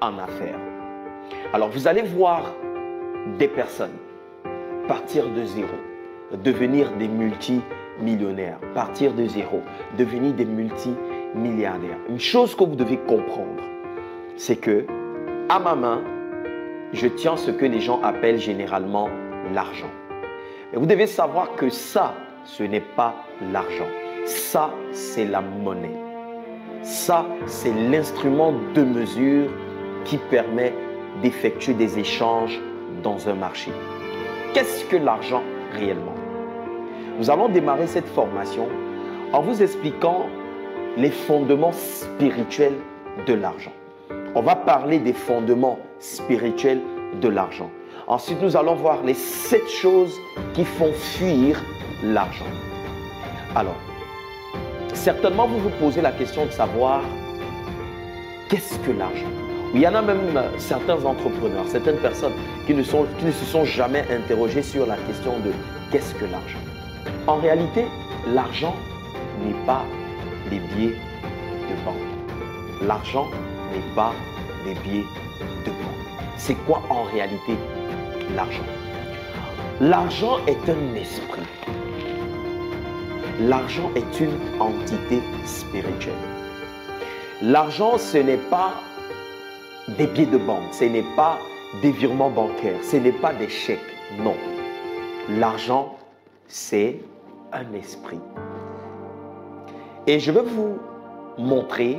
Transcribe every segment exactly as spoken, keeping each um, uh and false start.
en affaires. Alors, vous allez voir des personnes partir de zéro, devenir des multimillionnaires, partir de zéro, devenir des multimilliardaires. Une chose que vous devez comprendre, c'est que à ma main, je tiens ce que les gens appellent généralement l'argent. Mais vous devez savoir que ça, ce n'est pas l'argent. Ça, c'est la monnaie. Ça, c'est l'instrument de mesure qui permet d'effectuer des échanges dans un marché. Qu'est-ce que l'argent réellement? Nous allons démarrer cette formation en vous expliquant les fondements spirituels de l'argent. On va parler des fondements spirituels de l'argent. Ensuite, nous allons voir les sept choses qui font fuir l'argent. Alors, certainement, vous vous posez la question de savoir qu'est-ce que l'argent? Il y en a même certains entrepreneurs, certaines personnes qui ne, sont, qui ne se sont jamais interrogées sur la question de qu'est-ce que l'argent? En réalité, l'argent n'est pas des billets de banque. L'argent n'est pas des billets de banque. C'est quoi en réalité l'argent? L'argent est un esprit. L'argent est une entité spirituelle. L'argent, ce n'est pas des billets de banque, ce n'est pas des virements bancaires, ce n'est pas des chèques, non. L'argent, c'est un esprit. Et je vais vous montrer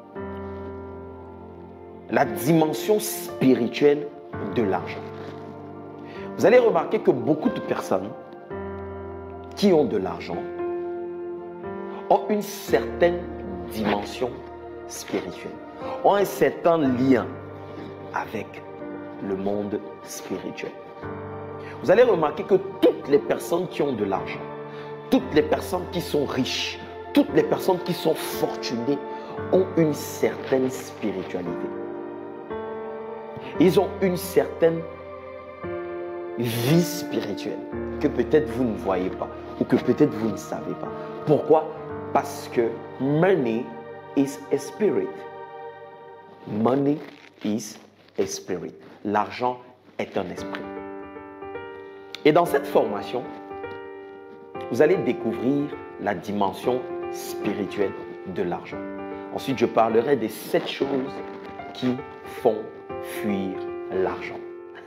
la dimension spirituelle de l'argent. Vous allez remarquer que beaucoup de personnes qui ont de l'argent ont une certaine dimension spirituelle, ont un certain lien avec le monde spirituel. Vous allez remarquer que toutes les personnes qui ont de l'argent, toutes les personnes qui sont riches, toutes les personnes qui sont fortunées ont une certaine spiritualité. Ils ont une certaine vie spirituelle que peut-être vous ne voyez pas ou que peut-être vous ne savez pas. Pourquoi? Parce que money is a spirit. Money is a spirit. L'argent est un esprit. Et dans cette formation, vous allez découvrir la dimension spirituelle de l'argent. Ensuite, je parlerai des sept choses qui font fuir l'argent.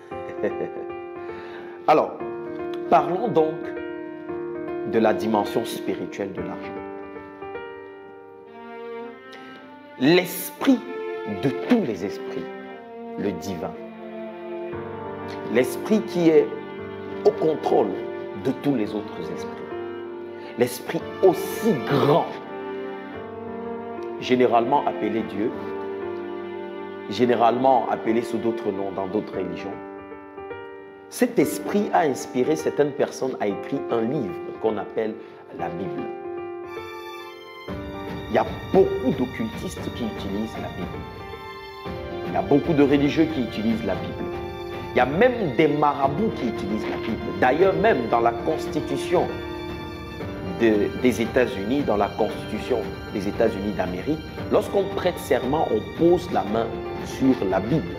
Alors, parlons donc de la dimension spirituelle de l'argent. L'esprit de tous les esprits, le divin. L'esprit qui est au contrôle de tous les autres esprits. L'esprit aussi grand, généralement appelé Dieu, généralement appelé sous d'autres noms dans d'autres religions. Cet esprit a inspiré certaines personnes à écrire un livre qu'on appelle la Bible. Il y a beaucoup d'occultistes qui utilisent la Bible. Il y a beaucoup de religieux qui utilisent la Bible. Il y a même des marabouts qui utilisent la Bible. D'ailleurs, même dans la Constitution de, des États-Unis, dans la Constitution des États-Unis d'Amérique, lorsqu'on prête serment, on pose la main sur la Bible.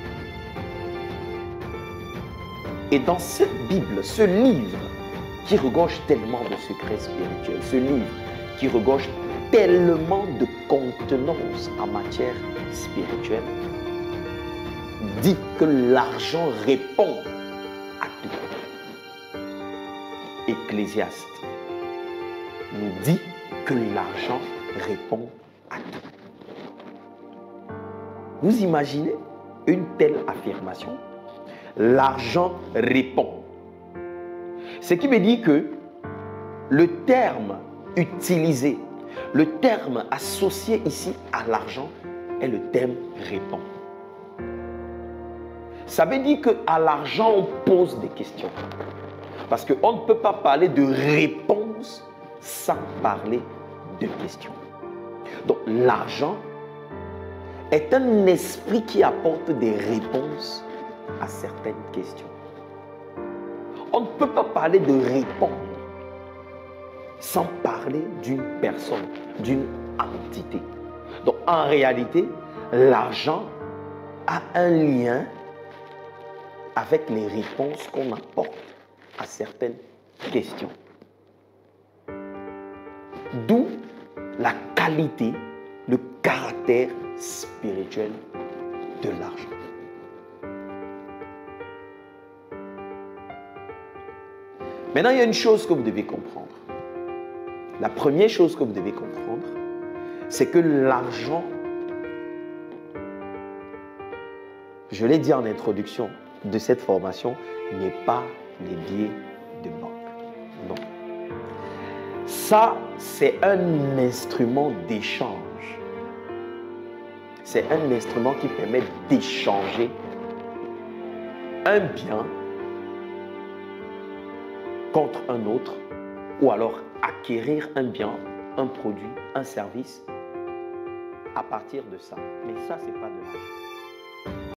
Et dans cette Bible, ce livre qui regorge tellement de secrets spirituels, ce livre qui regorge tellement de contenance en matière spirituelle, dit que l'argent répond à tout. Ecclésiaste nous dit que l'argent répond à tout. Vous imaginez une telle affirmation? L'argent répond. Ce qui veut dire que le terme utilisé, le terme associé ici à l'argent est le terme répond. Ça veut dire qu'à l'argent, on pose des questions. Parce qu'on ne peut pas parler de réponse sans parler de questions. Donc l'argent est un esprit qui apporte des réponses à certaines questions. On ne peut pas parler de répondre sans parler d'une personne, d'une entité. Donc en réalité, l'argent a un lien avec les réponses qu'on apporte à certaines questions. D'où la qualité, le caractère spirituel de l'argent. Maintenant, il y a une chose que vous devez comprendre. La première chose que vous devez comprendre, c'est que l'argent, je l'ai dit en introduction de cette formation, n'est pas les billets de banque. Non. Ça, c'est un instrument d'échange. C'est un instrument qui permet d'échanger un bien contre un autre, ou alors acquérir un bien, un produit, un service à partir de ça. Mais ça, ce n'est pas de l'argent.